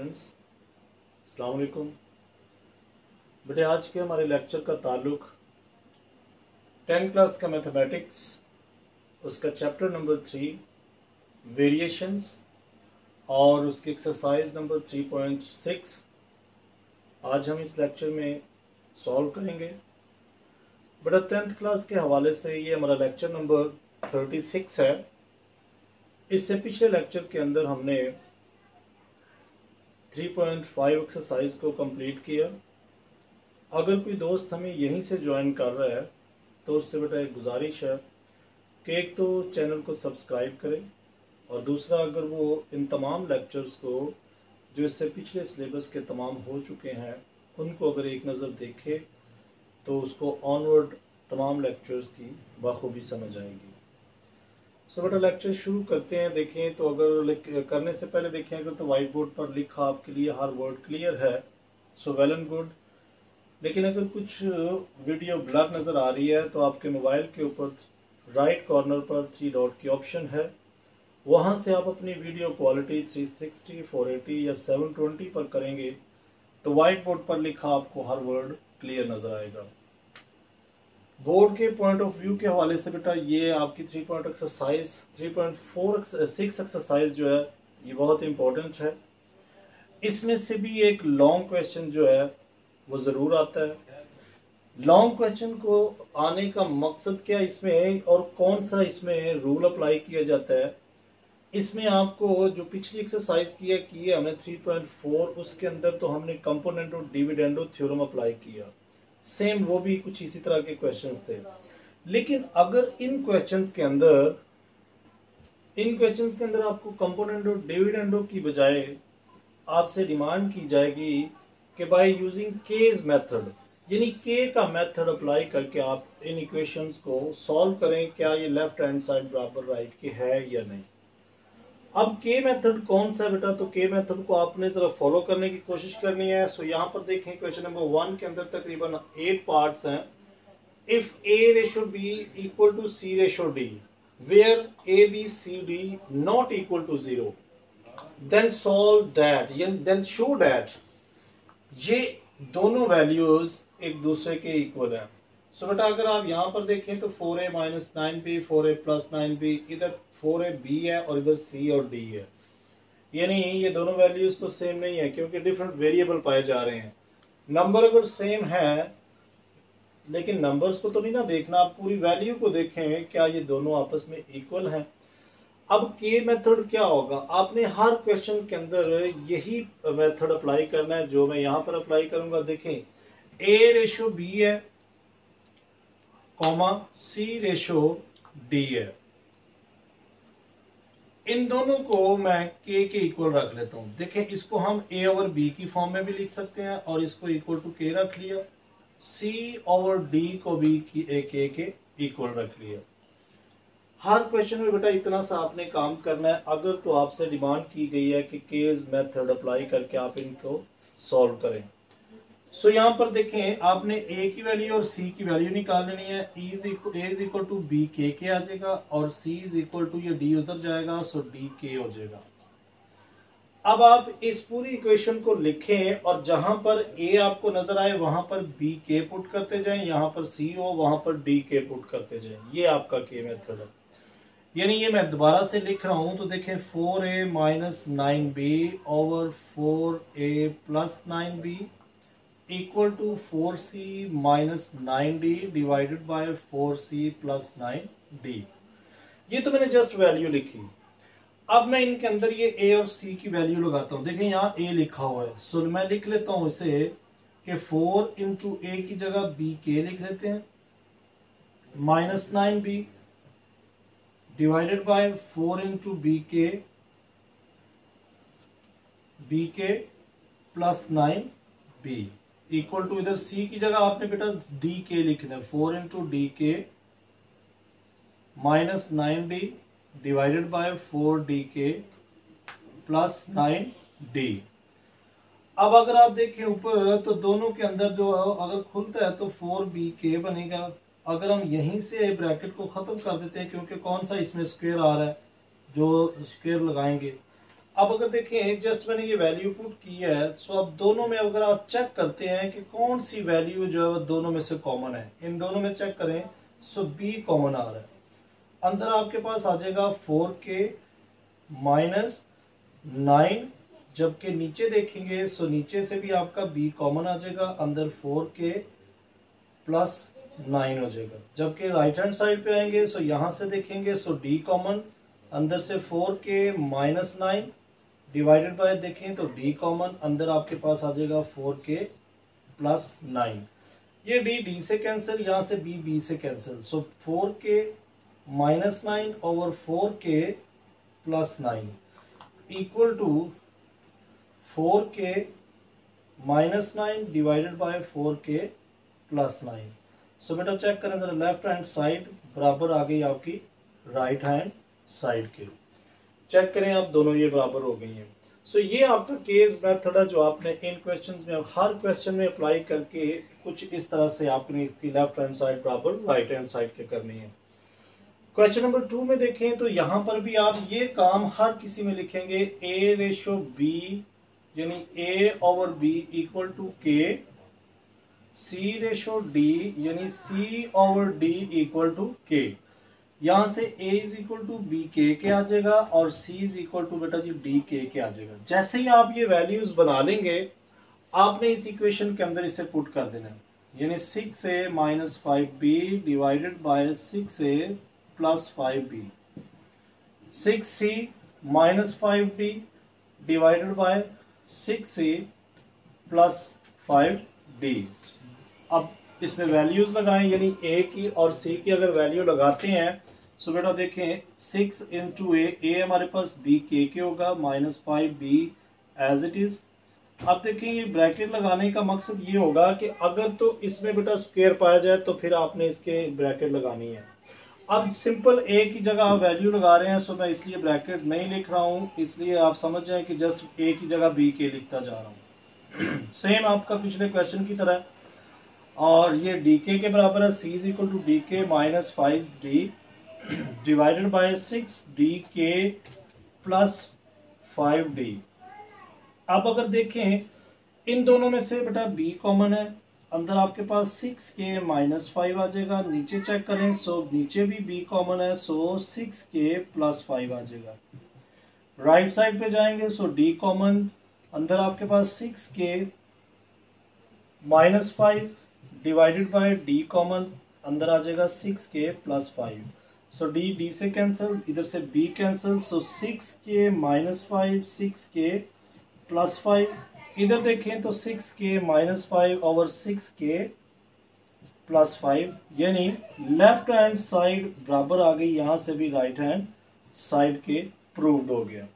Students, अस्सलाम वालेकुम। बेटे आज के हमारे लेक्चर का ताल्लुक 10th क्लास का मैथमेटिक्स, उसका चैप्टर नंबर 3 वेरिएशंस और उसकी एक्सरसाइज नंबर 3.6 आज हम इस लेक्चर में सॉल्व करेंगे। बेटा 10th क्लास के हवाले से ये हमारा लेक्चर नंबर 36 है। इससे पिछले लेक्चर के अंदर हमने 3.5 एक्सरसाइज को कंप्लीट किया। अगर कोई दोस्त हमें यहीं से ज्वाइन कर रहा है तो उससे बेटा एक गुजारिश है कि एक तो चैनल को सब्सक्राइब करें और दूसरा अगर वो इन तमाम लेक्चर्स को जो इससे पिछले सिलेबस के तमाम हो चुके हैं उनको अगर एक नज़र देखे तो उसको ऑनवर्ड तमाम लेक्चर्स की बखूबी समझ आएगी। सो बेटा लेक्चर शुरू करते हैं। देखें तो अगर करने से पहले देखें अगर तो वाइट बोर्ड पर लिखा आपके लिए हर वर्ड क्लियर है, सो वेल एंड गुड। लेकिन अगर कुछ वीडियो ब्लर नज़र आ रही है तो आपके मोबाइल के ऊपर राइट कॉर्नर पर 3 डॉट की ऑप्शन है, वहाँ से आप अपनी वीडियो क्वालिटी 360, 480 या 720 पर करेंगे तो वाइट बोर्ड पर लिखा आपको हर वर्ड क्लियर नज़र आएगा। बोर्ड के पॉइंट ऑफ व्यू के हवाले से बेटा ये आपकी 3.6 एक्सरसाइज जो है ये बहुत इंपॉर्टेंट है। इसमें से भी एक लॉन्ग क्वेश्चन जो है वो ज़रूर आता है। लॉन्ग क्वेश्चन को आने का मकसद क्या इसमें और कौन सा इसमें रूल अप्लाई किया जाता है, इसमें आपको जो पिछली एक्सरसाइज की है हमने 3.4 उसके अंदर तो हमने कंपोनेंटो डिविडेंडो थ्योरम अप्लाई किया। सेम वो भी कुछ इसी तरह के क्वेश्चंस थे। लेकिन अगर इन क्वेश्चंस के अंदर आपको कंपोनेंट और डिविडेंडो की बजाय आपसे डिमांड की जाएगी कि बाय यूजिंग केज मेथड, यानी के का मेथड अप्लाई करके आप इन इक्वेशंस को सॉल्व करें, क्या ये लेफ्ट हैंड साइड बराबर राइट के है या नहीं। अब के मेथड कौन सा है बेटा, तो के मेथड को आपने जरा फॉलो करने की कोशिश करनी है। सो यहाँ पर देखें क्वेश्चन नंबर 1 के अंदर तकरीबन 8 पार्ट्स हैं। If a ratio b equal to c ratio d where a b c d not equal to 0 then solve that, then show that ये दोनों वैल्यूज एक दूसरे के इक्वल है। सो बेटा अगर आप यहाँ पर देखें तो 4a minus 9b 4a plus 9b, इधर 4ab है और इधर c और d है, यानी ये दोनों वैल्यूज तो सेम नहीं है क्योंकि डिफरेंट वेरिएबल पाए जा रहे हैं। नंबर अगर सेम है लेकिन नंबर्स को तो नहीं ना देखना, आप पूरी वैल्यू को देखें क्या ये दोनों आपस में इक्वल हैं। अब के मेथड क्या होगा, आपने हर क्वेश्चन के अंदर यही मेथड अप्लाई करना है जो मैं यहाँ पर अप्लाई करूंगा। देखें a रेशो b है कॉमा c रेशो d है, इन दोनों को मैं k के इक्वल रख लेता हूं। देखें इसको हम a ओवर b की फॉर्म में भी लिख सकते हैं और इसको इक्वल टू k रख लिया, c ओवर d को भी k के इक्वल रख लिया। हर क्वेश्चन में बेटा इतना सा आपने काम करना है। अगर तो आपसे डिमांड की गई है कि केज मेथड अप्लाई करके आप इनको सॉल्व करें। सो यहाँ पर देखें आपने a की वैल्यू और c की वैल्यू निकाल लेनी है। a is equal to b k आ जाएगा और c इज इक्वल टू ये d उधर जाएगा, सो d k हो जाएगा। अब आप इस पूरी इक्वेशन को लिखें और जहां पर a आपको नजर आए वहां पर b k पुट करते जाएं, यहां पर c हो वहां पर d k पुट करते जाएं। ये आपका k मेथड है। यानी ये मैं दोबारा से लिख रहा हूं तो देखें 4a minus 9b over 4a plus 9b equal to 4c minus 9d divided by 4c plus 9d। ये तो मैंने जस्ट वैल्यू लिखी। अब मैं इनके अंदर ये a और c की वैल्यू लगाता हूं। देखें यहाँ a लिखा हुआ है, सो मैं लिख लेता हूं इसे कि 4 इंटू a की जगह b k लिख लेते हैं minus 9b divided by 4 into b k plus 9b equal to इधर c की जगह आपने बेटा d k लिखना है, 4 into d k minus 9d divided by 4d k plus 9d। अब अगर आप देखें ऊपर तो दोनों के अंदर जो अगर खुलता है तो 4bk बनेगा। अगर हम यहीं से ब्रैकेट को खत्म कर देते हैं क्योंकि कौन सा इसमें स्क्वायर आ रहा है जो स्क्वायर लगाएंगे। अब अगर देखें जस्ट मैंने ये वैल्यू पुट की है, सो अब दोनों में अगर आप चेक करते हैं कि कौन सी वैल्यू जो है वो दोनों में से कॉमन है, इन दोनों में चेक करें, सो बी कॉमन आ रहा है। अंदर आपके पास आ जाएगा 4k माइनस 9, जबकि नीचे देखेंगे सो नीचे से भी आपका बी कॉमन आ जाएगा, अंदर 4k प्लस 9 हो जाएगा। जबकि राइट हैंड साइड पे आएंगे सो यहां से देखेंगे सो डी कॉमन, अंदर से 4k माइनस 9 डिवाइडेड बाय देखें तो डी कॉमन, अंदर आपके पास आ जाएगा 4k प्लस 9। ये डी से कैंसिल, यहां से बी से cancel, so 4k minus 9 over 4k plus 9 equal to 4k minus 9 divided by 4k plus 9। So बेटा चेक करें जरा, लेफ्ट हैंड साइड बराबर आ गई आपकी राइट हैंड साइड के। चेक करें आप, दोनों ये बराबर हो गई हैं। सो ये आपका केस मेथड है जो आपने इन क्वेश्चंस में हर क्वेश्चन में अप्लाई करके कुछ इस तरह से आपने इसकी लेफ्ट हैंड साइड बराबर राइट हैंड साइड के करनी है। क्वेश्चन नंबर 2 में देखें तो यहां पर भी आप ये काम हर किसी में लिखेंगे, a रेशो b यानी a over b equal to k, c ratio d यानी c over d equal to k। यहां से a is equal to b k आ जाएगा और c इज इक्वल टू बेटा जी डी के आ जाएगा। जैसे ही आप ये वैल्यूज बना लेंगे आपने इस इक्वेशन के अंदर इसे पुट कर देना है, यानी 6a minus 5b divided by 6a plus 5b, 6c minus 5d divided by 6c plus 5d। अब इसमें वैल्यूज लगाएं, यानी a की और c की अगर वैल्यू लगाते हैं सो बेटा देखें 6 इंटू ए हमारे पास बी के होगा minus 5b as it is. अब देखें ये ब्रैकेट लगाने का मकसद ये होगा कि अगर तो इसमें बेटा स्क्वायर पाया जाए तो फिर आपने इसके ब्रैकेट लगानी है। अब सिंपल a की जगह वैल्यू लगा रहे हैं, सो मैं इसलिए ब्रैकेट नहीं लिख रहा हूं, इसलिए आप समझ जाएं कि जस्ट a की जगह b के लिखता जा रहा हूं। सेम आपका पिछले क्वेश्चन की तरह, और ये डी के बराबर है, c is equal to D के minus 5d divided by 6dk plus 5d। अब अगर देखें इन दोनों में से बेटा b कॉमन है, अंदर आपके पास 6k माइनस 5 आ जाएगा, नीचे चेक करें सो नीचे भी b कॉमन है, सो 6k प्लस 5 आ जाएगा। राइट साइड पे जाएंगे सो d कॉमन, अंदर आपके पास 6k minus 5 divided by d common, अंदर आ जाएगा 6k प्लस 5, सो d से कैंसिल, इधर से b cancel, so 6k minus 5 6k plus 5, इधर देखें तो 6k minus 5 over 6k plus 5, यानी लेफ्ट हैंड साइड बराबर आ गई यहां से भी राइट हैंड साइड के, प्रूव्ड हो गया।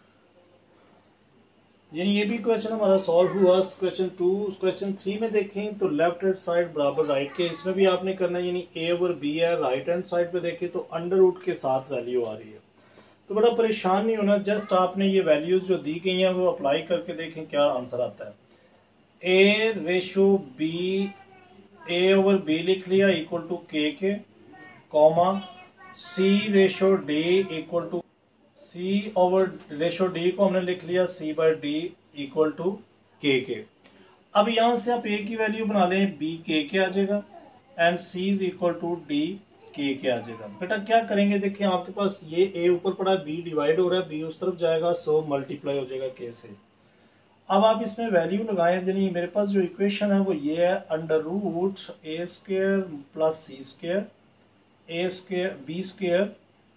यानी ये भी क्वेश्चन हमारा सॉल्व हुआ। क्वेश्चन 2 क्वेश्चन 3 में देखें तो लेफ्ट हैंड साइड बराबर राइट के, इसमें भी आपने करना है, यानी a ओवर b है, राइट हैंड साइड पे देखें तो अंडर रूट के साथ वैल्यू आ रही है, तो बड़ा परेशान नहीं होना, जस्ट आपने ये वैल्यूज जो दी गई हैं वो अप्लाई करके देखें क्या आंसर आता है। a ratio b, a over b लिख लिया equal to k comma, c ratio d equal to c over ratio d को हमने लिख लिया c by d equal to k. अब यहां से आप a की वैल्यू बना लें, b के आ जाएगा and c is equal to d k आ जाएगा। बेटा क्या करेंगे, देखिए आपके पास ये a ऊपर पड़ा है, b डिवाइड हो रहा है, b उस तरफ जाएगा, सो मल्टीप्लाई हो जाएगा k से। अब आप इसमें वैल्यू लगाएं, यानी मेरे पास जो इक्वेशन है वो ये है, under root a square plus c square a square b square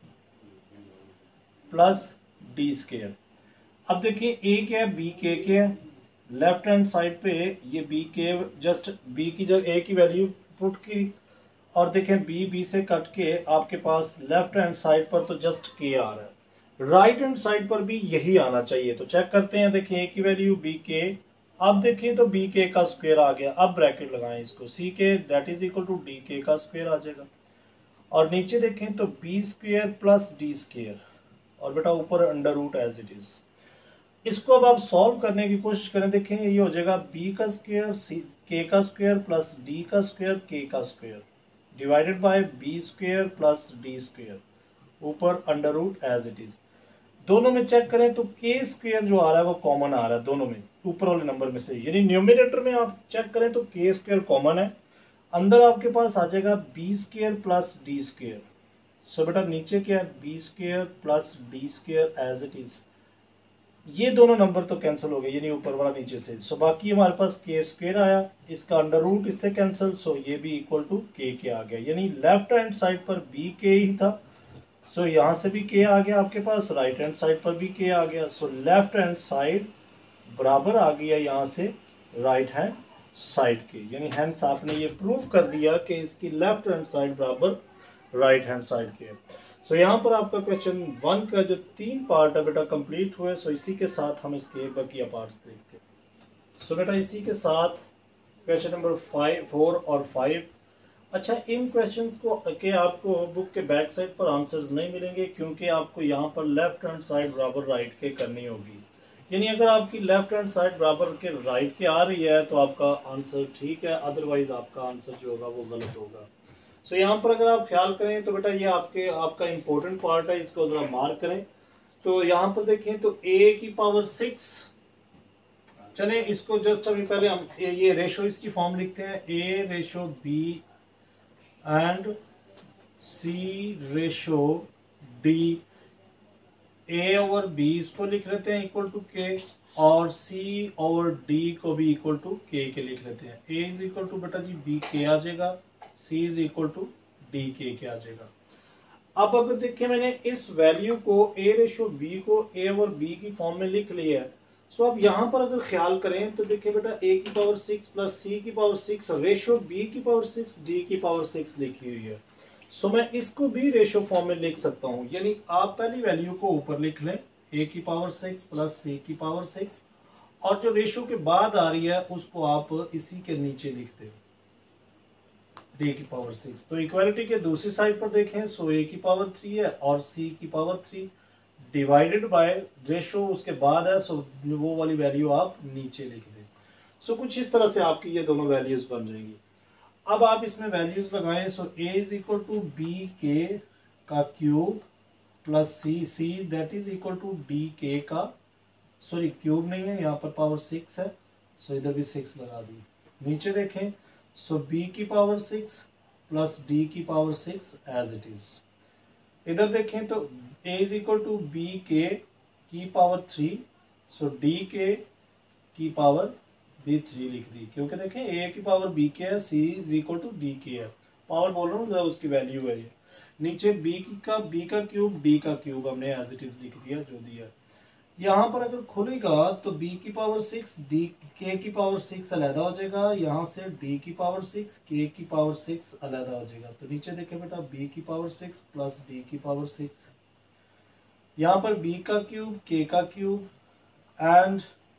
plus d square. अब देखिए a क्या है, b के है, लेफ्ट हैंड साइड पे ये b के, जस्ट b की जगह a की वैल्यू पुट की, और देखें b से कट के आपके पास लेफ्ट हैंड साइड पर तो जस्ट k आ रहा है, राइट हैंड साइड पर भी यही आना चाहिए। तो चेक करते हैं, देखें a की वैल्यू b के, अब देखें तो b के का स्क्वायर आ गया, अब ब्रैकेट लगाएं इसको, c k that is equal to d k का स्क्वायर आ जाएगा, और नीचे देखें तो b square plus d square, और बेटा ऊपर under root as it is. इसको अब आप सॉल्व करने की कोशिश करें, देखें ये हो जाएगा b का स्क्वायर k का स्क्वायर प्लस d का स्क्वायर k का square divided by b square plus d square, ऊपर under root as it is. दोनों में चेक करें तो के स्क्वायर जो आ रहा है वो कॉमन आ रहा है दोनों में, ऊपर वाले नंबर में से, यानी न्यूमिनेटर में आप चेक करें तो के स्क्वायर कॉमन है, अंदर आपके पास आ जाएगा b square plus d square. So बेटा नीचे क्या है, b square plus d square as it is, ये दोनों नंबर तो कैंसिल हो गए, यानी ऊपर वाला नीचे से। सो बाकी हमारे पास के स्क्वायर आया, इसका अंडर रूट इससे कैंसिल, सो ये भी इक्वल टू के आ गया, यानी लेफ्ट हैंड साइड पर बी के ही था, सो यहां से भी के आ गया आपके पास, राइट हैंड साइड पर भी के आ गया, सो लेफ्ट हैंड साइड बराबर आ गया यहां से राइट हैंड साइड के, यानी हैंस आपने ये प्रूव कर दिया कि इसकी लेफ्ट हैंड साइड बराबर राइट हैंड साइड के है। सो यहाँ पर आपका क्वेश्चन 1 का जो 3 पार्ट है बेटा कंप्लीट हुए। सो इसी के साथ हम इसके बाकी पार्ट्स देखते हैं। सो बेटा इसी के साथ क्वेश्चन नंबर 5, 4 और 5। अच्छा, इन क्वेश्चंस को के आपको बुक के बैक साइड पर आंसर्स नहीं मिलेंगे, क्योंकि आपको यहाँ पर लेफ्ट हैंड साइड बराबर राइट के करनी होगी, यानी अगर आपकी लेफ्ट हैंड साइड बराबर के राइट के आ रही है तो आपका आंसर ठीक है, अदरवाइज आपका आंसर जो होगा वो गलत होगा। सो यहाँ पर अगर आप ख्याल करें तो बेटा ये आपका इंपॉर्टेंट पार्ट है, इसको जरा मार्क करें। तो यहाँ पर देखें तो a की पावर 6, चले इसको जस्ट अभी पहले हम ये रेशो इसकी फॉर्म लिखते हैं, a ratio b and c ratio d, a over b इसको लिख लेते हैं इक्वल टू k, और c ओवर d को भी इक्वल टू k के लिख लेते हैं। a इज इक्वल टू बेटा जी b k आ जाएगा, c is equal to D k आ जाएगा। अब अगर देखें मैंने इस वैल्यू को a रेशो b को a और b की फॉर्म में लिख लिया है। सो अब यहाँ पर अगर ख्याल करें तो देखिए बेटा a की पावर 6 प्लस c की पावर 6 रेशो b की पावर 6 d की पावर 6 लिखी हुई है। सो मैं इसको भी रेशो फॉर्म में लिख सकता हूँ, यानी आप पहली वैल्यू को ऊपर लिख लें a की पावर 6 प्लस c की पावर 6, और जो रेशो के बाद आ रही है उसको आप इसी के नीचे लिख दें d की पावर 6। तो इक्वालिटी के दूसरी साइड पर देखें, सो a की पावर 3 है और c की पावर 3 डिवाइडेड बाय रेशो उसके बाद है, सो वो वाली वैल्यू आप नीचे लिख दें। सो कुछ इस तरह से आपकी ये दोनों वैल्यूज बन जाएंगी। अब आप इसमें वैल्यूज लगाएं, so a is equal to b k का cube plus c that is equal to D k का, सॉरी क्यूब नहीं है यहाँ पर पावर 6 है, सो इधर भी 6 लगा दी। नीचे देखें, सो b की पावर 6 प्लस d की पावर 6 एज इट इज। इधर देखें तो a is equal to b k की पावर 3, सो d के की पावर भी 3 लिख दी, क्योंकि देखें a की पावर b के है, c is equal to d k है, पावर बोल रहा हूँ जरा उसकी वैल्यू है ये। नीचे b का क्यूब d का क्यूब हमने एज इट इज लिख दिया जो दिया। यहाँ पर अगर खुलेगा तो b की पावर 6 d k की पावर 6 अलहदा हो जाएगा, यहाँ से d की पावर 6 k की पावर 6 अलहदा हो जाएगा। तो नीचे देखें बेटा b की पावर 6 प्लस d की पावर 6, यहाँ पर b का क्यूब k का क्यूब एंड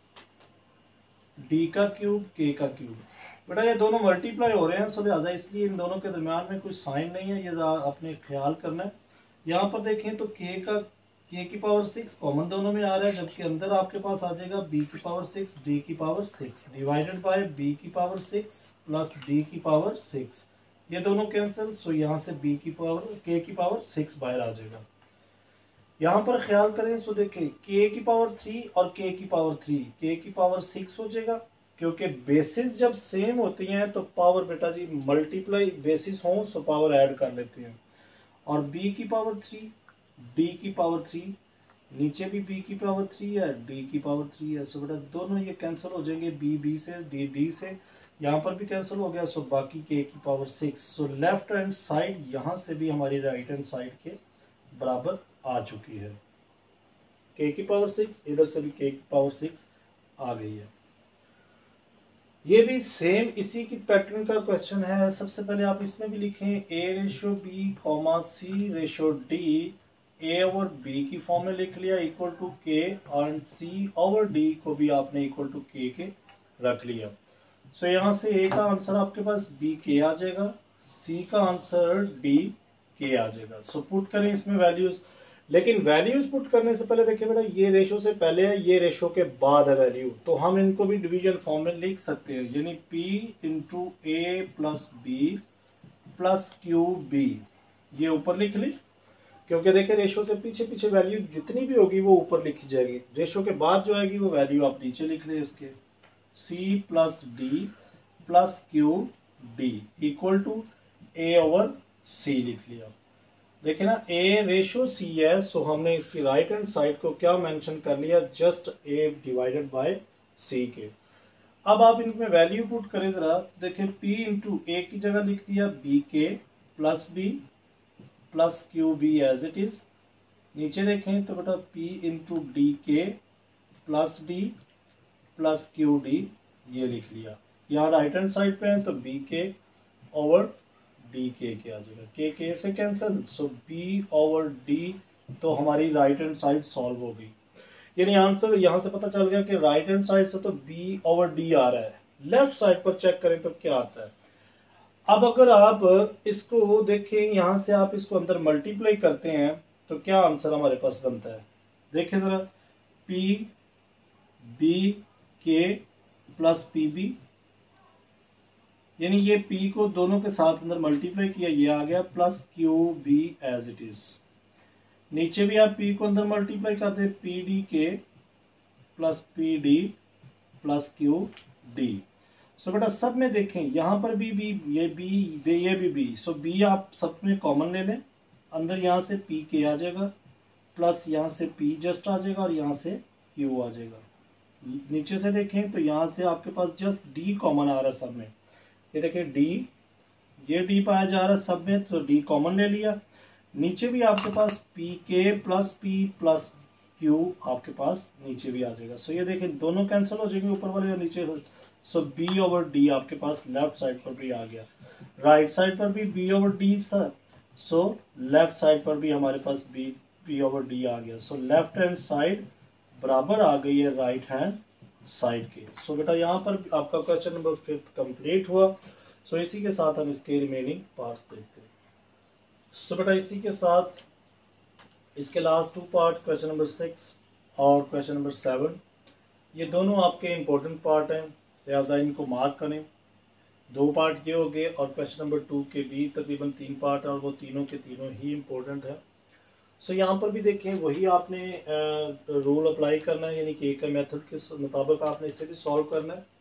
d का क्यूब k का क्यूब। बेटा ये दोनों मल्टीप्लाई हो रहे हैं, सो लिहाजा इसलिए इन दोनों के दरमियान में कोई साइन नहीं है, ये आपने ख्याल करना है। यहाँ पर देखें तो k की पावर 6 कॉमन दोनों में आ रहा है, जबकि अंदर आपके पास आ जाएगा b की पावर 6 d की पावर 6 डिवाइडेड बाय b की पावर 6 प्लस d की पावर 6, ये दोनों कैंसिल, सो यहाँ से b की पावर k की पावर 6 बाहर आ जाएगा। यहाँ पर ख्याल करें, सो देखें k की पावर 3 और k की पावर 3, k की पावर 6 हो जाएगा, क्योंकि बेसिस जब सेम होती हैं तो पावर बेटा जी मल्टीप्लाई बेसिस हो सो पावर ऐड कर लेते हैं। और b की पावर 3 d की पावर 3, नीचे भी b की पावर 3 है d की पावर 3 है, सो बेटा दोनों ये कैंसिल हो जाएंगे, b से d से, यहाँ पर भी कैंसिल हो गया, सो बाकी k की power 6। So left hand side यहाँ से भी हमारी राइट हैंड साइड के बराबर आ चुकी है, k की पावर 6 इधर से भी k की पावर 6 आ गई है। ये भी सेम इसी की पैटर्न का क्वेश्चन है। सबसे पहले आप इसमें भी लिखें a ratio b comma c ratio d, a over b की फॉर्म में लिख लिया इक्वल टू k, और c ओवर d को भी आपने इक्वल टू k के रख लिया। सो यहाँ से a का आंसर आपके पास b k आ जाएगा, c का आंसर d k आ जाएगा। सो पुट करें इसमें वैल्यूज, लेकिन वैल्यूज पुट करने से पहले देखिए बेटा ये रेशो से पहले है, ये रेशो के बाद है वैल्यू, तो हम इनको भी डिवीजन फॉर्म में लिख सकते हैं, यानी p into a plus b plus q b, ये ऊपर लिख ली। क्योंकि देखिए रेशो से पीछे पीछे वैल्यू जितनी भी होगी वो ऊपर लिखी जाएगी, रेशो के बाद जो आएगी वो वैल्यू आप नीचे लिख रहे हैं इसके। C plus d plus q d equal to a over c लिख लिया। देखिए ना ए रेशो सी है, सो हमने इसकी राइट हैंड साइड को क्या मेंशन कर लिया, just a divided by c k. अब आप इनमें वैल्यू पुट करें जरा, देखिए p इंटू ए की जगह लिख दिया b k plus b plus q b as it is. नीचे देखें तो बेटा p इंटू डी के plus d plus q d ये लिख लिया। यहाँ राइट हैंड साइड पे है तो B k over D k आ जाएगा, के से cancel, so b over d, तो हमारी राइट हैंड साइड सॉल्व हो गई। यानी आंसर यहाँ से पता चल गया कि राइट हैंड साइड से तो बी ओवर डी आ रहा है, लेफ्ट साइड पर चेक करें तो क्या आता है। अब अगर आप इसको देखें यहाँ से आप इसको अंदर मल्टीप्लाई करते हैं तो क्या आंसर हमारे पास बनता है, देखिए जरा p b k plus p b, यानी ये p को दोनों के साथ अंदर मल्टीप्लाई किया ये आ गया plus q b as it is. नीचे भी आप p को अंदर मल्टीप्लाई करते हैं पी डी के plus p d plus q d. So बेटा सब में देखें यहाँ पर भी ये भी सो b आप सब में कॉमन ले लें, अंदर यहाँ से p के आ जाएगा प्लस यहाँ से p जस्ट आ जाएगा और यहाँ से q आ जाएगा। नीचे से देखें तो यहाँ से आपके पास जस्ट d कॉमन आ रहा है सब में, ये देखिए डी, ये डी पाया जा रहा है सब में तो डी कॉमन ले लिया। नीचे भी आपके पास पी के प्लस क्यू आपके पास नीचे भी आ जाएगा। सो ये देखिए दोनों कैंसिल हो जाएंगे ऊपर वाले और नीचे। सो बी ओवर डी आपके पास लेफ्ट साइड पर भी आ गया, राइट साइड पर भी बी ओवर डी था, सो लेफ्ट साइड पर भी हमारे पास बी ओवर डी आ गया। सो लेफ्ट हैंड साइड बराबर आ गई है राइट हैंड साइड के। सो बेटा यहाँ पर आपका क्वेश्चन नंबर 5 कंप्लीट हुआ। सो इसी के साथ हम इसके रिमेनिंग पार्ट्स देखते हैं। सो बेटा इसी के साथ इसके लास्ट 2 पार्ट क्वेश्चन नंबर 6 और क्वेश्चन नंबर 7 ये दोनों आपके इम्पोर्टेंट पार्ट हैं, लिहाजा इनको मार्क करें। 2 पार्ट ये हो गए और क्वेश्चन नंबर 2 के भी तकरीबन 3 पार्ट और वो तीनों के तीनों ही इम्पोर्टेंट है। सो यहाँ पर भी देखें वही आपने रूल अप्लाई करना है, यानी कि एक मेथड के मुताबिक आपने इसे भी सॉल्व करना है।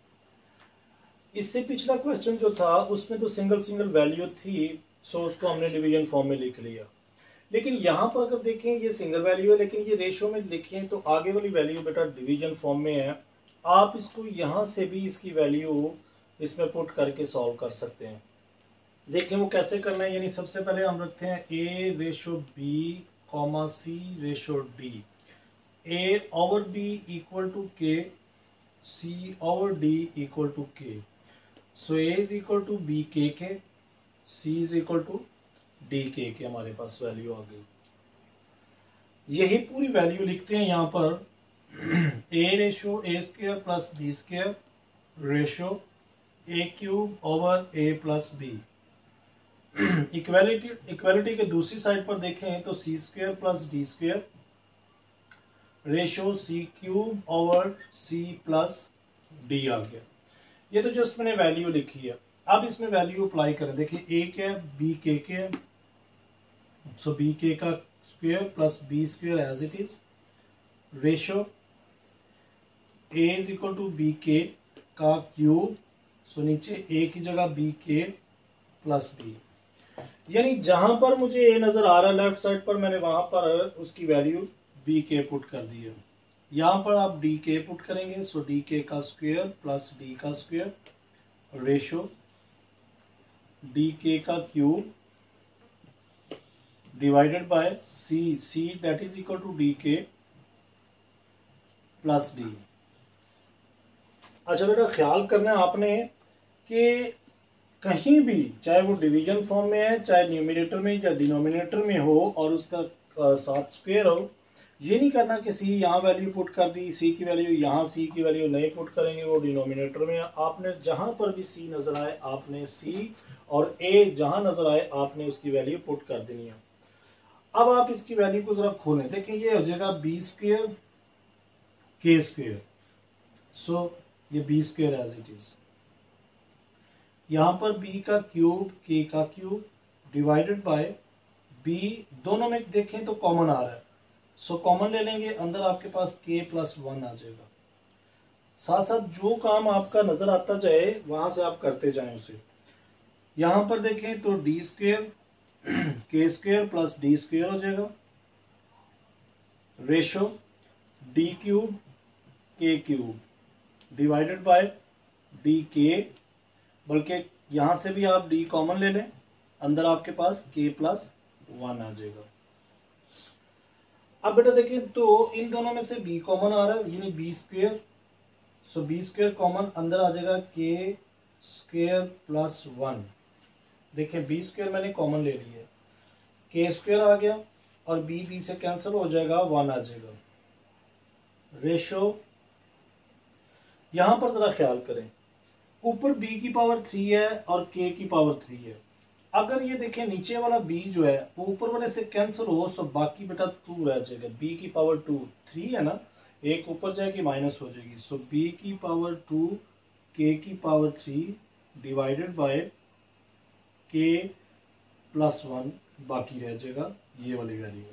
इससे पिछला क्वेश्चन जो था उसमें तो सिंगल वैल्यू थी, सो उसको हमने डिवीजन फॉर्म में लिख लिया। लेकिन यहाँ पर अगर देखें ये सिंगल वैल्यू है लेकिन ये रेशो में लिखें तो आगे वाली वैल्यू बेटा डिवीजन फॉर्म में है। आप इसको यहाँ से भी इसकी वैल्यू इसमें पुट करके सॉल्व कर सकते हैं। देखें वो कैसे करना है, यानी सबसे पहले हम रखते हैं a ratio b comma c ratio d, a over b equal to k, c over d equal to k। So a is equal to b k के, c is equal to d k के हमारे पास value आ गई। यही पूरी value लिखते हैं यहाँ पर a ratio a square plus b square ratio a cube over a plus b। Equality के दूसरी साइड पर देखें तो c square plus d square ratio c cube over c plus d आ गया। ये तो जस्ट मैंने वैल्यू लिखी है। अब इसमें वैल्यू अप्लाई करें, देखिए ए क्या है बी के है, सो बी के का square plus b square as it is ratio a is equal to b k का क्यूब, सो नीचे ए की जगह बी के प्लस बी। यानी जहां पर मुझे ए नजर आ रहा है लेफ्ट साइड पर मैंने वहां पर उसकी वैल्यू बी के पुट कर दी है। यहां पर आप डी के पुट करेंगे, सो डी के का स्क्वायर प्लस डी का स्क्वायर रेशो डी के का cube divided by c that is equal to D के प्लस डी। अच्छा बेटा ख्याल करना है आपने कि कहीं भी चाहे वो डिवीजन फॉर्म में है चाहे न्यूमिनेटर में या डिनोमिनेटर में हो और उसका साथ स्क्वायर हो, ये नहीं करना कि सी यहाँ वैल्यू पुट कर दी, सी की वैल्यू यहाँ, सी की वैल्यू नहीं पुट करेंगे वो डिनोमिनेटर में। आपने जहां पर भी सी नजर आए आपने सी और ए जहां नजर आए आपने उसकी वैल्यू पुट कर देनी है। अब आप इसकी वैल्यू को जरा खोलें, देखिए ये हो जाएगा b square k square, so ये b square as it is, यहाँ पर b का क्यूब k का क्यूब डिवाइडेड बाय बी, दोनों में देखें तो कॉमन आ रहा है, सो कॉमन ले लेंगे, अंदर आपके पास k प्लस 1 आ जाएगा। साथ साथ जो काम आपका नजर आता जाए वहां से आप करते जाएं उसे। यहां पर देखें तो d square k square plus d square हो जाएगा, ratio d cube k cube divided by D k, बल्कि यहां से भी आप डी कॉमन ले लें, अंदर आपके पास k प्लस 1 आ जाएगा। अब बेटा देखें तो इन दोनों में से b कॉमन आ रहा है, यानी b square, so b square common, अंदर आ जाएगा k स्क्वेयर प्लस 1। देखें बी स्क्वेयर मैंने कॉमन ले लिया, k स्क्वेयर आ गया और b से कैंसिल हो जाएगा, 1 आ जाएगा। रेशो यहां पर जरा ख्याल करें, ऊपर b की पावर 3 है और k की पावर 3 है। अगर ये देखें नीचे वाला b जो है वो ऊपर वाले से कैंसिल हो, सो बाकी बेटा 2 रह जाएगा। b की पावर 2 3 है ना, एक ऊपर जाएगी माइनस हो जाएगी, सो b की पावर 2 k की power 3 divided by k plus 1, बाकी रह जाएगा ये वाली वैल्यू।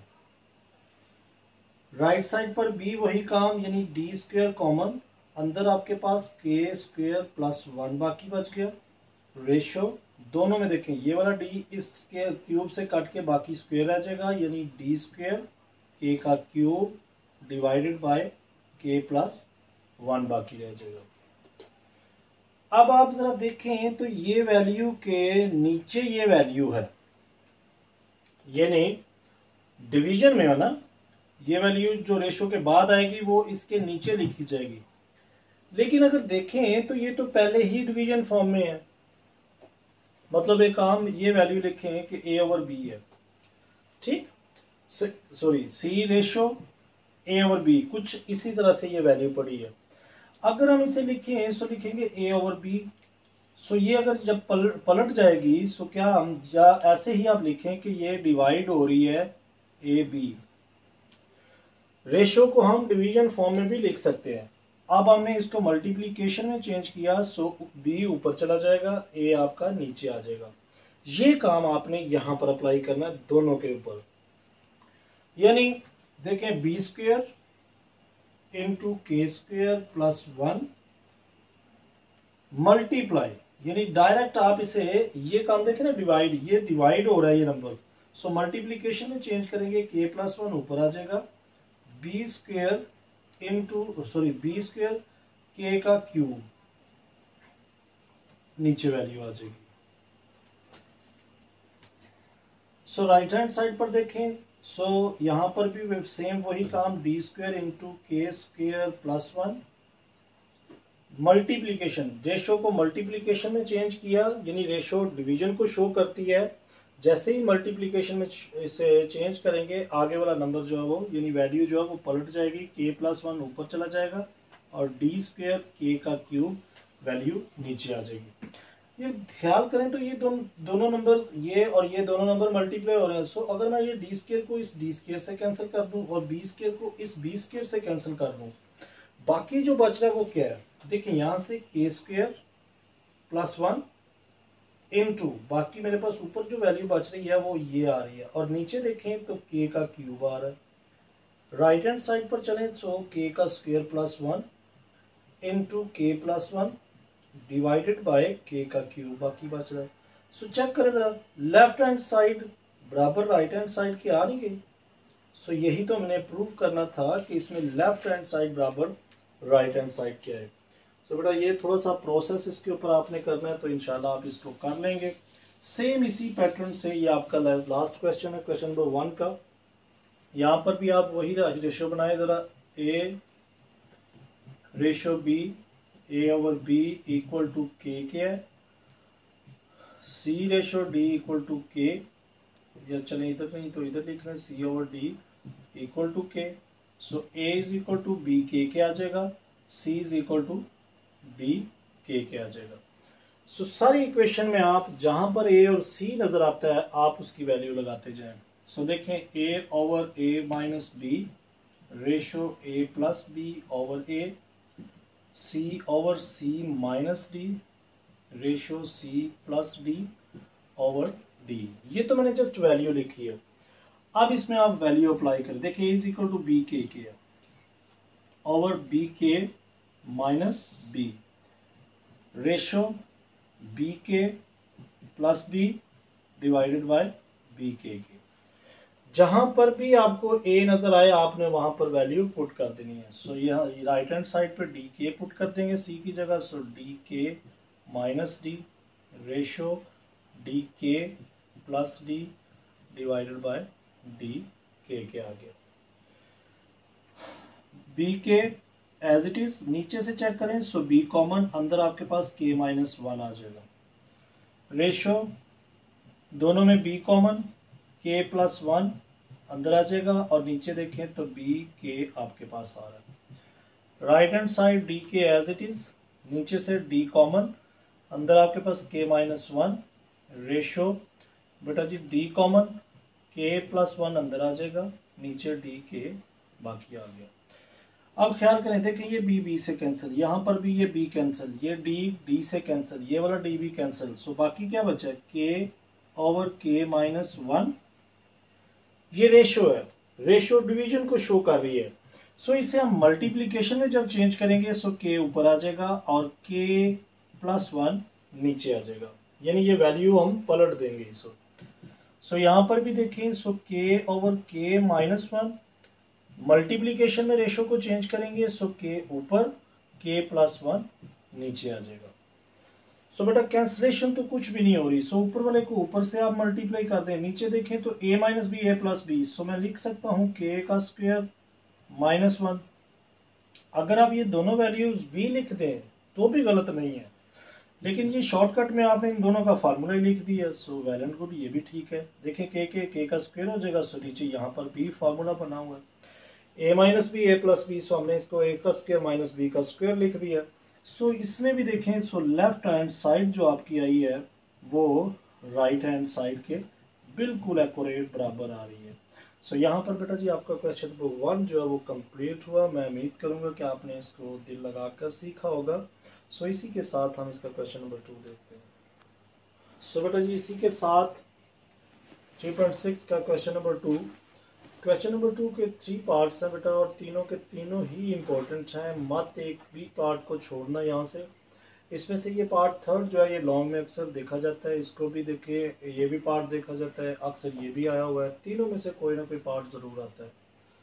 राइट साइड पर b वही काम, यानी डी स्क्वेयर कॉमन, अंदर आपके पास k स्क्वेयर प्लस 1 बाकी बच गया। रेशो दोनों में देखें ये वाला d इस क्यूब से कट के बाकी स्क्वेयर आ जाएगा, यानी डी स्क्वेयर k का cube divided by k plus 1 बाकी रह जाएगा। अब आप जरा देखें तो ये वैल्यू के नीचे ये वैल्यू है, यानी डिवीजन में है ना, ये वैल्यू जो रेशो के बाद आएगी वो इसके नीचे लिखी जाएगी। लेकिन अगर देखें तो ये तो पहले ही डिवीजन फॉर्म में है, मतलब एक काम ये वैल्यू लिखें कि a ओवर b है, ठीक, sorry c ratio a over b, कुछ इसी तरह से ये वैल्यू पड़ी है। अगर हम इसे लिखें सो लिखेंगे a ओवर b, सो ये अगर जब पलट जाएगी सो क्या हम, या ऐसे ही आप लिखें कि ये डिवाइड हो रही है a b। रेशो को हम डिवीजन फॉर्म में भी लिख सकते हैं। अब हमने इसको मल्टीप्लीकेशन में चेंज किया, सो b ऊपर चला जाएगा, a आपका नीचे आ जाएगा। ये काम आपने यहां पर अप्लाई करना है दोनों के ऊपर, यानी देखें b square into k square plus 1 multiply, यानी डायरेक्ट आप इसे, ये काम देखें ना डिवाइड, ये डिवाइड हो रहा है ये नंबर, सो मल्टीप्लीकेशन में चेंज करेंगे, k प्लस 1 ऊपर आ जाएगा, b square into sorry b square k का क्यूब नीचे वैल्यू आ जाएगी। सो राइट हैंड साइड पर देखें, सो यहां पर भी सेम वही काम, d square into k square plus 1 multiplication, ratio को मल्टीप्लीकेशन में चेंज किया, यानी रेशो डिवीजन को शो करती है, जैसे ही मल्टीप्लीकेशन में इसे चेंज करेंगे आगे वाला नंबर जो है वो, यानी वैल्यू जो है वो पलट जाएगी, k प्लस 1 ऊपर चला जाएगा और डी स्क्वेयर के का क्यूब वैल्यू नीचे आ जाएगी। ये ख्याल करें तो ये दोनों नंबर्स, ये और ये दोनों नंबर मल्टीप्लाई हो रहे हैं। सो अगर मैं ये डी स्क्वेयर को इस डी स्क्वेयर से कैंसिल कर दूं और बी स्क्वेयर को इस बी स्क्वेयर से कैंसिल कर दूं, बाकी जो बच रहा है वो क्या है, देखिए यहां से के स्क्वेयर प्लस 1 इनटू, बाकी मेरे पास ऊपर जो वैल्यू बच रही है वो ये आ रही है, और नीचे देखें तो k का क्यूब आ रहा है। राइट हैंड साइड पर चलें तो k का square plus 1 into k plus 1 divided by k का क्यूब बाकी बच रहा है। सो चेक करें जरा, लेफ्ट हैंड साइड बराबर राइट हैंड साइड की आ नहीं गई, सो यही तो हमने प्रूव करना था कि इसमें लेफ्ट हैंड साइड बराबर राइट हैंड साइड क्या है। तो बेटा ये थोड़ा सा प्रोसेस इसके ऊपर आपने करना है, तो इंशाल्लाह आप इसको कर लेंगे। सेम इसी पैटर्न से ये आपका लास्ट क्वेश्चन है, क्वेश्चन नंबर 1 का। यहाँ पर भी आप वही रेशियो बनाए जरा, a ratio b, a over b equal to k है, c ratio d equal to k, या चले इधर नहीं तो इधर लिख रहे हैं c over d equal to k। So a is equal to b k आ जाएगा, c is equal to D k आ जाएगा। सो सारी इक्वेशन में आप जहां पर a और c नजर आता है आप उसकी वैल्यू लगाते जाएं। सो देखें a over a minus b ratio a plus b over a, c over c minus d ratio c plus d over d। ये तो मैंने जस्ट वैल्यू लिखी है। अब इसमें आप वैल्यू अप्लाई करें, देखिए is equal to b k over b k minus b, ratio b k plus b divided by b k. जहां पर भी आपको ए नजर आए आपने वहां पर वैल्यू पुट कर देनी है। सो यहाँ राइट हैंड साइड पे डी के पुट कर देंगे सी की जगह। सो डी के माइनस डी रेशो डी के plus D divided by D K आगे। बी के एज इट इज नीचे से चेक करें। सो बी कॉमन, अंदर आपके पास के माइनस वन आ जाएगा। रेशो दोनों में b common, k plus one अंदर आ जाएगा और नीचे देखें तो बी के आपके पास आ रहा है। Right hand side d k as it is, नीचे से डी कॉमन, अंदर आपके पास के माइनस वन, रेशो बेटा जी d common, k plus one अंदर आ जाएगा, नीचे डी के बाकी आ गया। अब ख्याल करें, देखें ये बी से कैंसिल, यहाँ पर भी ये बी कैंसिल, ये डी से कैंसिल, ये वाला डी भी कैंसिल। सो बाकी क्या बचा, k over k minus one. ये रेशो है, रेशो डिवीजन को शो कर रही है। सो इसे हम मल्टीप्लीकेशन में जब चेंज करेंगे सो के ऊपर आ जाएगा और के प्लस वन नीचे आ जाएगा, यानी ये वैल्यू हम पलट देंगे इसको। सो यहाँ पर भी देखें, सो k over k minus one, multiplication में रेशो को चेंज करेंगे सो के ऊपर, के प्लस वन नीचे आ जाएगा। सो बेटा कैंसिलेशन तो कुछ भी नहीं हो रही। सो ऊपर वाले को ऊपर से आप मल्टीप्लाई कर दें, नीचे देखें तो a minus b a plus b. So मैं लिख सकता हूं k का स्क्वायर माइनस वन। अगर आप ये दोनों वैल्यूज भी लिख दें तो भी गलत नहीं है, लेकिन ये शॉर्टकट में आपने इन दोनों का फार्मूला लिख दिया। सो वेल एंड गुड, ये भी ठीक है। देखें k का स्क्वायर हो जाएगा। सो नीचे यहाँ पर भी फार्मूला बना हुआ है a minus b a plus b. So हमने इसको a का स्क्वायर माइनस b का स्क्वायर लिख दिया। सो इसमें भी देखें, सो लेफ्ट हैंड साइड जो आपकी आई है वो राइट हैंड साइड के बिल्कुल एक्यूरेट बराबर आ रही है। सो यहाँ पर बेटा जी आपका क्वेश्चन नंबर 1 जो है वो कंप्लीट हुआ। मैं उम्मीद करूंगा कि आपने इसको दिल लगाकर सीखा होगा। सो इसी के साथ हम इसका क्वेश्चन नंबर 2 देखते हैं। सो बेटा जी इसी के साथ 3.6 का क्वेश्चन नंबर 2। क्वेश्चन नंबर 2 के 3 पार्ट्स हैं बेटा, और तीनों के तीनों ही इंपॉर्टेंट हैं। मत एक भी पार्ट को छोड़ना यहाँ से। इसमें से ये पार्ट थर्ड जो है ये लॉन्ग में अक्सर देखा जाता है, इसको भी देखिए, ये भी पार्ट देखा जाता है, अक्सर ये भी आया हुआ है। तीनों में से कोई ना कोई पार्ट जरूर आता है।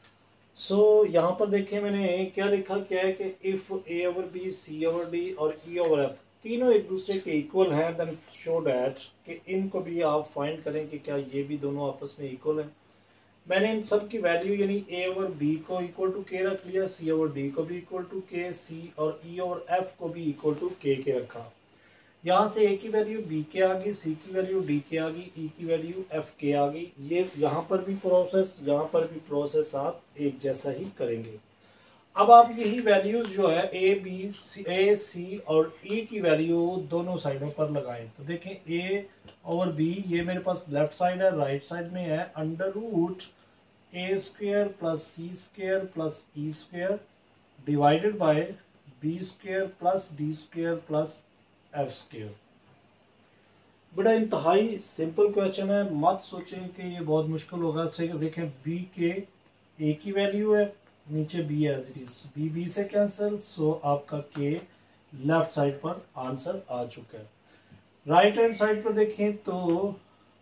सो यहाँ पर देखिए मैंने क्या लिखा, क्या है कि if a over b, c over d और ई ओवर एफ तीनों एक दूसरे के इक्वल हैं, देन शो दैट कि इनको भी आप फाइंड करें कि क्या ये भी दोनों आपस में इक्वल हैं। मैंने इन सब की वैल्यू यानी a ओवर b को इक्वल टू k रख लिया, c ओवर d को भी इक्वल टू k, c और e ओवर f को भी इक्वल टू k के रखा। यहाँ से a की वैल्यू b के आ गई, c की वैल्यू d के आ गई, e की वैल्यू f के आ गई। ये यहाँ पर भी प्रोसेस, यहाँ पर भी प्रोसेस आप एक जैसा ही करेंगे। अब आप यही वैल्यूज जो है a, c और e की वैल्यू दोनों साइडों पर लगाएं। तो देखें a ओवर b ये मेरे पास लेफ्ट साइड है, राइट साइड में है under root a square plus C square plus E square divided by b square plus d square plus f square. बड़ा इंतहाई सिंपल क्वेश्चन है, मत सोचें कि ये बहुत मुश्किल होगा। देखें बी के ए की वैल्यू है, नीचे B as it is, b से कैंसिल। सो आपका के लेफ्ट साइड पर आंसर आ चुका है। राइट हैंड साइड पर देखें तो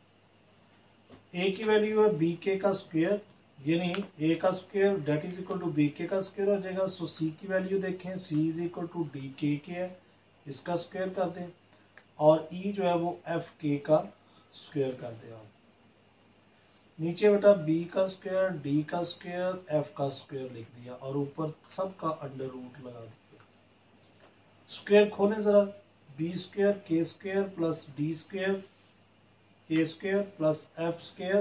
ए की वैल्यू है बी के का स्क्वायर, यानी ए का square that is equal to b k का स्क्वायर हो जाएगा। सो सी की वैल्यू देखें, C is equal to D के है, इसका स्क्वायर कर दें, और ई जो है वो एफ के का स्क्वायर कर दें आप। नीचे बेटा बी का स्क्वायर, डी का स्क्वायर, एफ का स्क्वायर लिख दिया और ऊपर सबका अंडर रूट लगा दिया। स्क्वायर खोलें जरा, b square k square plus d square k square plus f square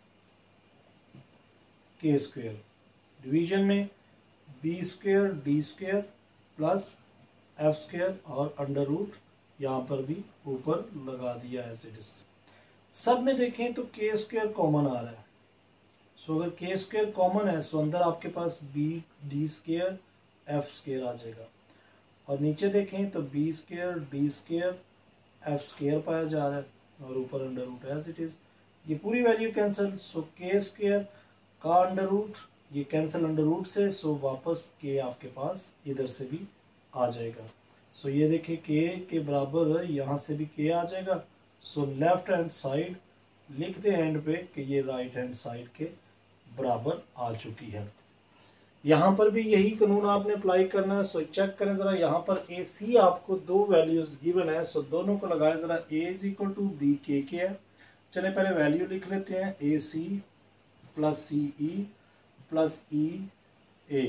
k square. Division में b square d square plus f square और अंडर रूट यहाँ पर भी ऊपर लगा दिया ऐसे डिस। सब में देखें तो के स्क्वायर कॉमन आ रहा है। सो अगर के स्क्वायर कॉमन है सो अंदर आपके पास b d square f square आ जाएगा, और नीचे देखें तो b square d square f square पाया जा रहा है और ऊपर under root as it is. ये पूरी वैल्यू कैंसिल, सो के स्क्वायर का अंडर रूट, ये कैंसिल अंडर रूट से, सो वापस के आपके पास इधर से भी आ जाएगा। सो ये देखिए के बराबर यहाँ से भी के आ जाएगा। सो लेफ्ट हैंड साइड लिख दे एंड पे कि ये राइट हैंड साइड के बराबर आ चुकी है। यहाँ पर भी यही कानून आपने अप्लाई करना है। सो चेक करें जरा, यहाँ पर ए सी आपको दो वैल्यूज गिवन है, सो दोनों को लगाए जरा। A is equal to b k है, चले पहले वैल्यू लिख लेते हैं, ए C plus c E plus e ए।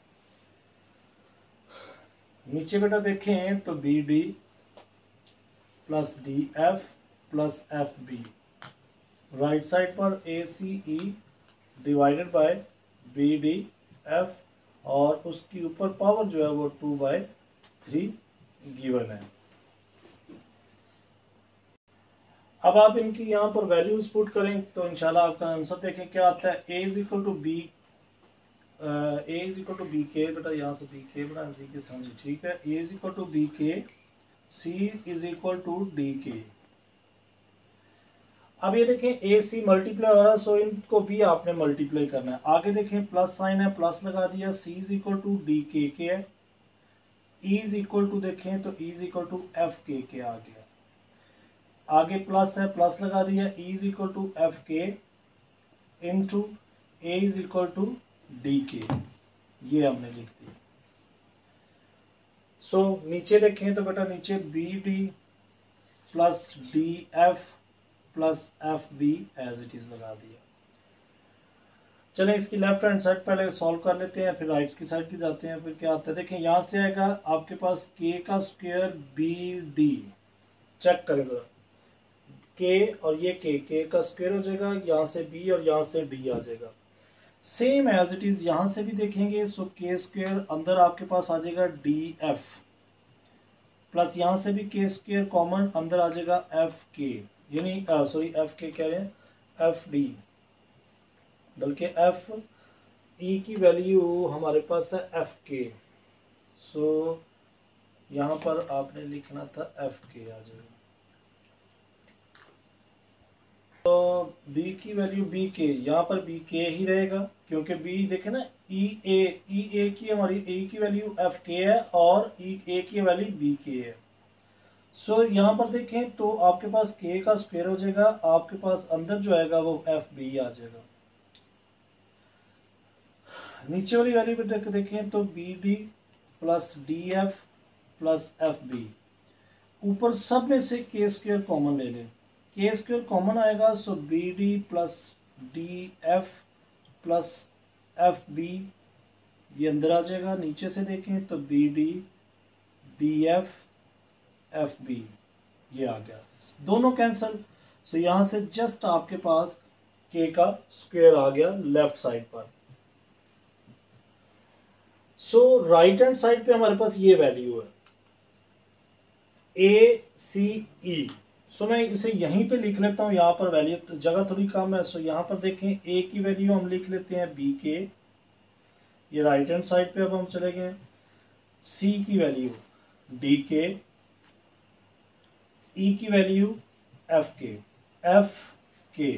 नीचे बेटा देखें तो b d plus d f plus f b, right side पर a c e divided by b d f, और उसके ऊपर पावर जो है वो 2/3 गिवन है। अब आप इनकी यहाँ पर वैल्यूज पुट करें तो इंशाल्लाह आपका आंसर देखें क्या आता है। A is equal to b k, बेटा यहाँ से बी के बना दी के समझे, ठीक है। A is equal to b k, c is equal to D k. अब ये देखें ए सी मल्टीप्लाई हो रहा है, सो इनको भी आपने मल्टीप्लाई करना है। आगे देखें प्लस साइन है, प्लस लगा दिया, c is equal to D के है। ई इज इक्वल टू देखें तो e is equal to F k आ गया। आगे प्लस है, प्लस लगा दिया, e is equal to F k into a is equal to D k, ये हमने लिख दिया। सो नीचे देखें तो बेटा नीचे b d plus d f plus f b as it is लगा दिया। चलें इसकी लेफ्ट हैंड साइड पहले सॉल्व कर लेते हैं, फिर राइट की साइड की जाते हैं। फिर क्या आता है देखें, यहां से आएगा आपके पास के का स्क्वायर बी डी, चेक करें जरा, के और ये के का स्क्वायर हो जाएगा, यहाँ से बी और यहाँ से डी आ जाएगा। सेम एज इट इज यहां से भी देखेंगे, सो के स्क्वायर अंदर आपके पास आ जाएगा डी एफ, प्लस यहां से भी के स्क्वायर कॉमन अंदर आ जाएगा एफ के, यानी सॉरी एफ के कह रहे हैं एफ डी, बल्कि एफ ई की वैल्यू हमारे पास है एफ के। सो यहां पर आपने लिखना था एफ के आ जाएगा, तो बी की वैल्यू बी के, यहाँ पर बी के ही रहेगा क्योंकि बी देखे ना ई ए की हमारी ए की वैल्यू एफ के है और ई ए की वैल्यू बी के है। सो यहाँ पर देखें तो आपके पास के का स्क्वायर हो जाएगा, आपके पास अंदर जो आएगा वो एफ बी आ जाएगा। नीचे वाली वैल्यू पे देखें तो b d plus d f plus f b, ऊपर सब में से के स्क्वायर कॉमन ले लें, के स्क्वायर कॉमन आएगा, so b d plus d f plus f b ये अंदर आ जाएगा। नीचे से देखें तो b d d f f b ये आ गया, दोनों कैंसल। सो यहां से जस्ट आपके पास के का स्क्वायर आ गया लेफ्ट साइड पर। सो राइट हैंड साइड पे हमारे पास ये वैल्यू है ए सी ई। सो मैं इसे यहीं पे लिख लेता हूं, यहाँ पर वैल्यू जगह थोड़ी कम है। सो यहाँ पर देखें ए की वैल्यू हम लिख लेते हैं बी के, ये राइट हैंड साइड पे अब हम चले गए। सी की वैल्यू डी के, ई की वैल्यू एफ के,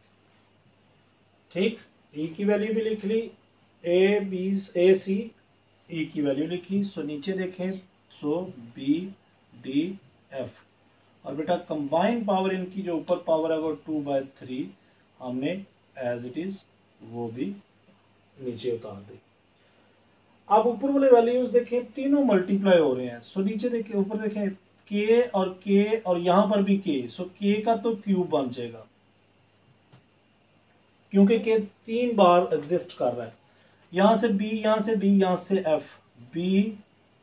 ठीक। ई की वैल्यू भी लिख ली, ए सी ई की वैल्यू लिखी। सो नीचे देखें सो बी डी एफ, और बेटा कंबाइंड पावर इनकी जो ऊपर पावर है वो 2/3 हमने एज इट इज वो भी नीचे उतार दी। आप ऊपर वाले वैल्यूज देखें तीनों मल्टीप्लाई हो रहे हैं। सो नीचे देखें, ऊपर देखें के और यहां पर भी के, सो के का तो क्यूब बन जाएगा क्योंकि के 3 बार एग्जिस्ट कर रहा है। यहां से बी, यहां से डी, यहां से f, b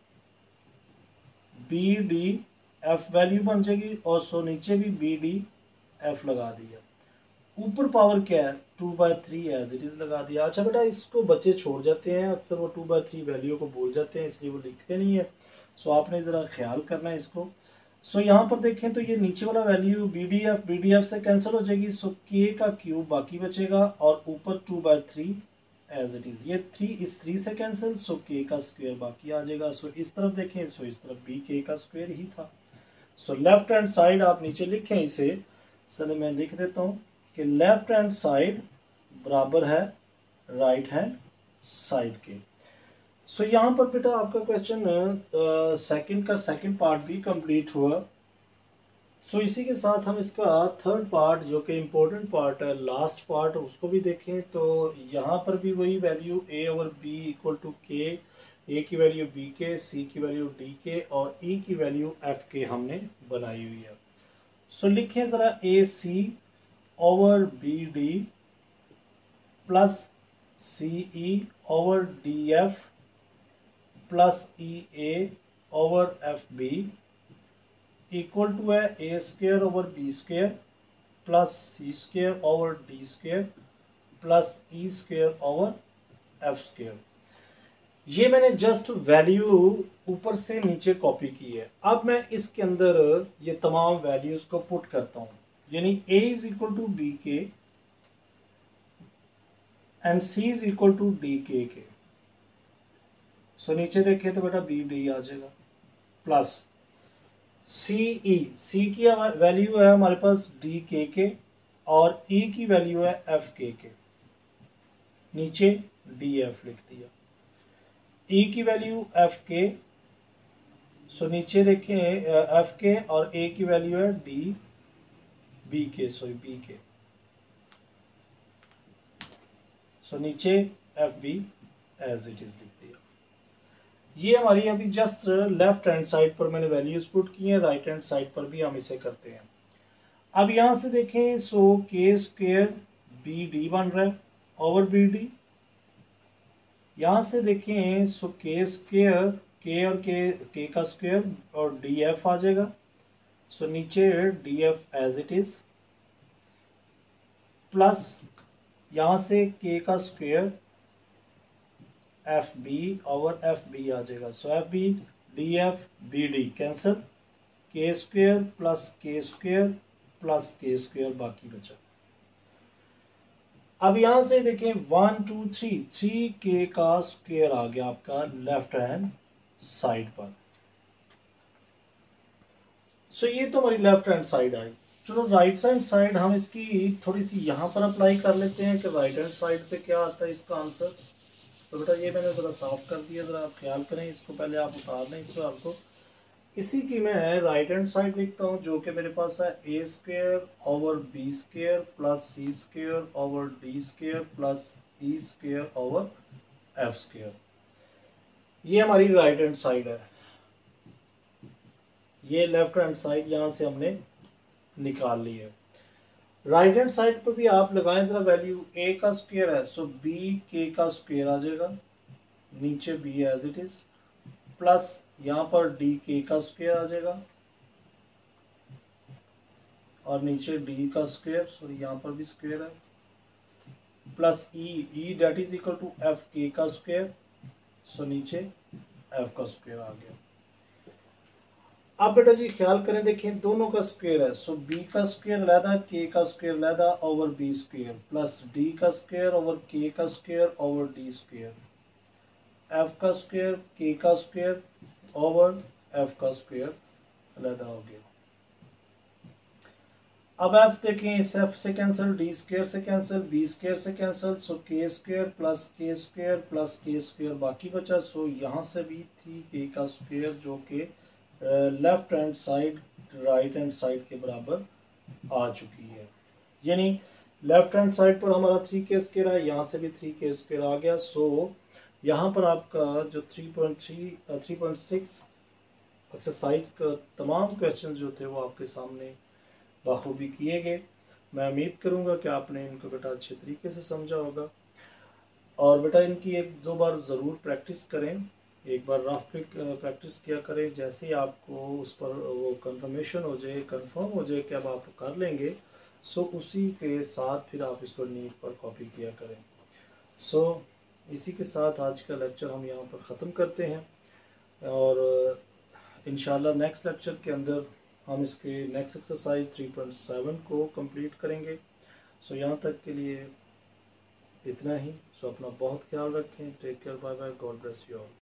d f value बन जाएगी, और सो नीचे भी बी डी एफ लगा दिया। ऊपर पावर क्या है 2/3 एज इट इज लगा दिया। अच्छा बेटा इसको बच्चे छोड़ जाते हैं, अक्सर वो 2/3 वैल्यू को भूल जाते हैं इसलिए वो लिखते नहीं है। सो आपने जरा ख्याल करना है इसको। सो यहाँ पर देखें तो ये नीचे वाला वैल्यू बी डी एफ से कैंसिल हो जाएगी। सो के का क्यूब बाकी बचेगा और ऊपर 2/3 एज इट इज, ये 3 इस 3 से कैंसिल, सो के का स्क्वायर बाकी आ जाएगा। सो इस तरफ देखें, सो इस तरफ भी के का स्क्वायर ही था। सो लेफ्ट हैंड साइड आप नीचे लिखें इसे, चलिए मैं लिख देता हूं कि लेफ्ट हैंड साइड बराबर है राइट हैंड साइड के। सो यहाँ पर बेटा आपका क्वेश्चन सेकंड का सेकंड पार्ट भी कंप्लीट हुआ। सो इसी के साथ हम इसका थर्ड पार्ट जो कि इम्पोर्टेंट पार्ट है, लास्ट पार्ट, उसको भी देखें। तो यहाँ पर भी वही वैल्यू ए और बी इक्वल टू के, ए की वैल्यू बी के, सी की वैल्यू डी के और ई की वैल्यू एफ के हमने बनाई हुई है। सो लिखें ज़रा a c over b d plus c e over d f plus e a over f b equal to है ए square over B square plus सी square over D square plus ई square over F square. ये मैंने just value ऊपर से नीचे copy की है। अब मैं इसके अंदर ये तमाम वैल्यूज को पुट करता हूं, यानी a is equal to b k and c is equal to D k. So नीचे देखें तो बेटा बी डी आ जाएगा प्लस सी की वैल्यू है हमारे पास डी के और ई की वैल्यू है एफ के। नीचे डी एफ लिख दिया, ई की वैल्यू एफ के। सो नीचे देखें एफ के और ए की वैल्यू है d b k, sorry b k. So नीचे f b as it is लिख दिया। ये हमारी अभी जस्ट लेफ्ट हैंड साइड पर मैंने वैल्यूज पुट की हैं, राइट हैंड साइड पर भी हम इसे करते हैं। अब यहां से देखें, सो के स्क्वेयर बी डी बन रहा है ओवर बी डी। यहां से देखें सो के स्क्वेयर के और के का स्क्वेयर और डी एफ आ जाएगा। सो नीचे d f as it is plus यहां से के का square f b over f b आ जाएगा। So f b d f b d cancel, k square plus k square बाकी बचा। अब यहां से देखें 1 2 3 के का स्क्वेयर आ गया आपका लेफ्ट हैंड साइड पर। सो ये तो हमारी लेफ्ट हैंड साइड आई। चलो राइट हैंड साइड हम इसकी थोड़ी सी यहां पर अप्लाई कर लेते हैं कि राइट हैंड साइड पे क्या आता है इसका आंसर। तो बेटा ये मैंने ज़रा साफ कर दिया, ज़रा आप ख्याल करें इसको, पहले आप उतार लें इस सवाल को। इसी की मैं राइट हैंड साइड लिखता हूँ जो कि मेरे पास है ए square over B square plus सी square over D square plus ई स्क्वेयर ओवर एफ स्क्वेयर। ये हमारी राइट हैंड साइड है। ये लेफ्ट हैंड साइड यहाँ से हमने निकाल ली है। राइट हैंड साइड पर भी आप लगाएं जरा वैल्यू, ए का स्क्वायर है सो बी के का स्क्वायर आ जाएगा, नीचे B as it is plus यहां पर डी के का स्क्वायर आ जाएगा और नीचे डी का स्क्वायर, सॉरी यहां पर भी स्क्वायर है, plus E that is equal to F K का स्क्वायर। सो नीचे एफ का स्क्वायर आ गया। अब बेटा जी ख्याल करें, देखें दोनों का स्क्वायर है। सो बी का स्क्वायर लहदा, के का स्क्वायर लहदा over B square plus D का स्क्वायर ओवर के का square over D square, F का स्क्वायर के का स्क्वायर ओवर एफ का स्क्वायर लहदा हो गया। अब एफ देखें, इस एफ से कैंसिल, डी स्क्वायर से कैंसिल, बी स्क्वायर से कैंसिल, सो के स्क्वायर प्लस के स्क्वायर बाकी बचा। सो यहाँ से भी 3k का स्क्वायर जो कि left hand side right hand side के बराबर आ चुकी है। यानी लेफ्ट हैंड साइड पर हमारा 3k स्क्वायर है, यहाँ से भी 3k स्क्वायर आ गया। सो यहाँ पर आपका जो 3.6 एक्सरसाइज का तमाम क्वेश्चन जो थे वो आपके सामने बाखूबी किए गए। मैं उम्मीद करूँगा कि आपने इनको बेटा अच्छे तरीके से समझा होगा और बेटा इनकी 1-2 बार ज़रूर प्रैक्टिस करें। एक बार रफ प्रैक्टिस किया करें, जैसे ही आपको उस पर वो कंफर्मेशन हो जाए, कंफर्म हो जाए कि अब आप कर लेंगे, सो उसी के साथ फिर आप इसको नीट पर कॉपी किया करें। सो इसी के साथ आज का लेक्चर हम यहाँ पर ख़त्म करते हैं और इंशाल्लाह नेक्स्ट लेक्चर के अंदर हम इसके नेक्स्ट एक्सरसाइज 3.7 को कंप्लीट करेंगे। सो यहाँ तक के लिए इतना ही। सो अपना बहुत ख्याल रखें। Take care, bye bye, God bless you all.